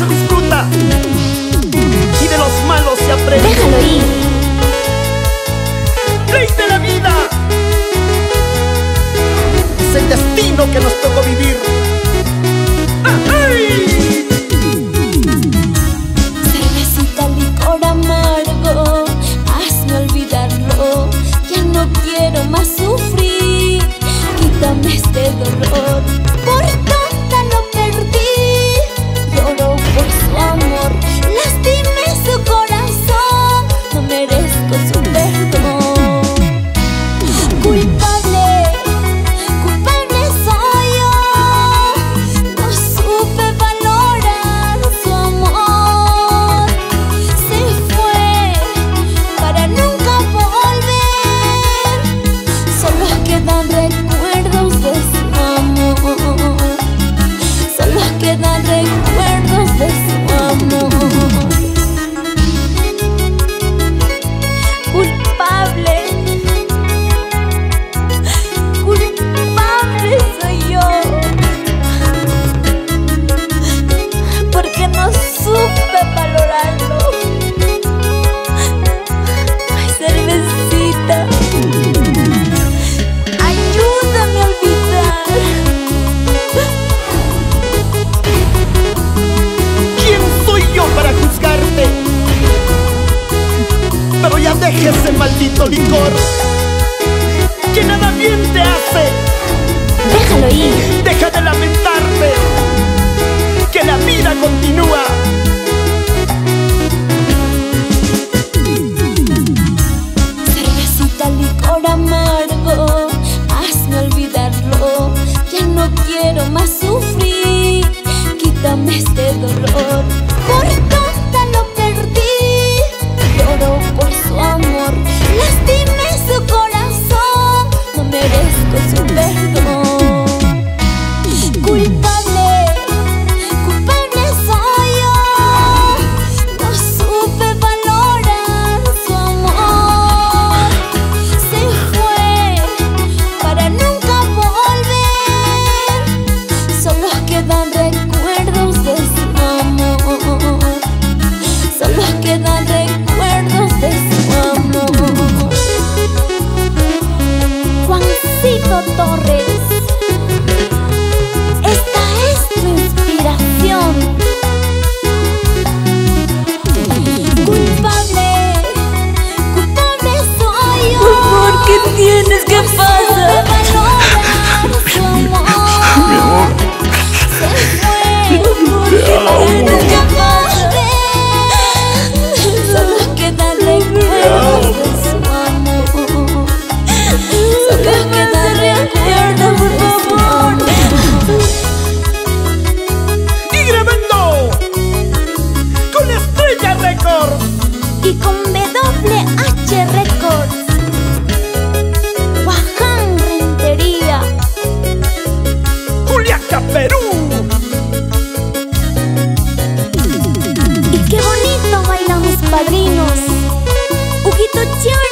se disfruta y de los malos se aprende. Déjalo ir. ¡Rey de la vida! Es el destino que nos tocó vivir. ¡Ay! Cervecita, licor amargo, hazme olvidarlo. Ya no quiero más sufrir. Quítame este dolor. Por tonta lo perdí. Lloro por su amor. Lastimé su corazón. No merezco su perdón. Culpable, culpable soy yo. No supe valorar su amor. Se fue para nunca volver. Solo quedan recuerdos de su amor. Solo quedan recuerdos de su amor. Culpable, culpable soy yo, porque no supe valorarlo. Ay, cervecita, ayúdame a olvidar. ¿Quién soy yo para juzgarte? Pero ya deje ese maldito licor que nada bien te hace. Déjalo ir. Deja de lamentarte, que la vida continúa. Cervecita, licor amargo, hazme olvidarlo. Ya no quiero más sufrir. Quítame este dolor. Por tonta lo perdí. Lloro por su amor. Lastimé su corazón. No merezco su perdón. Culpable, culpable soy yo. No supe valorar su amor. Se fue para nunca volver. Solo quedan recuerdos de su amor. Solo quedan recuerdos de su amor. Juancito Torres, esta es tu inspiración. Culpable, culpable soy yo. Por favor, ¿qué tienes? ¿Qué pasa? Su amor. Se fue. ¿Qué tienes? ¿Qué pasa? Solo quedan recuerdos de su amor. Solo quedan recuerdos, por favor. Y grabando con Estrella Records Y con WH Records, Guaján Rentería. Juliaca, Perú. Y qué bonito bailan mis padrinos. Ujito Char.